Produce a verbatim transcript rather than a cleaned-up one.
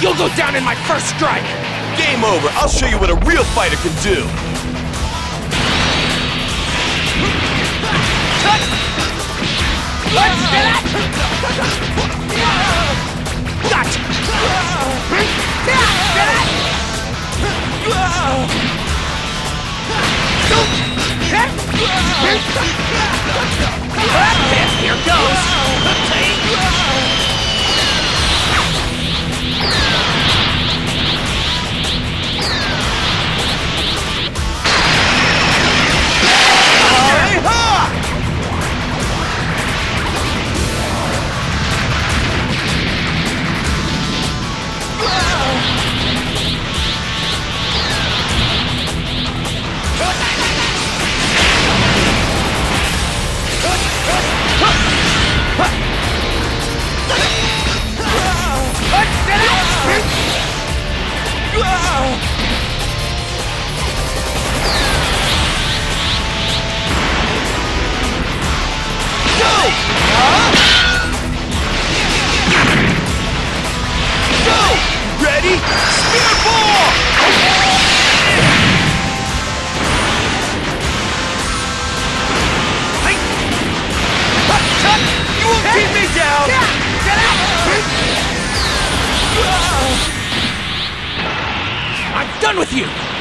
You'll go down in my first strike! Game over. I'll show you what a real fighter can do. Let's get it! Gotcha! Get it! Here goes! Ready? Spear ball! You won't keep me down! I'm done with you!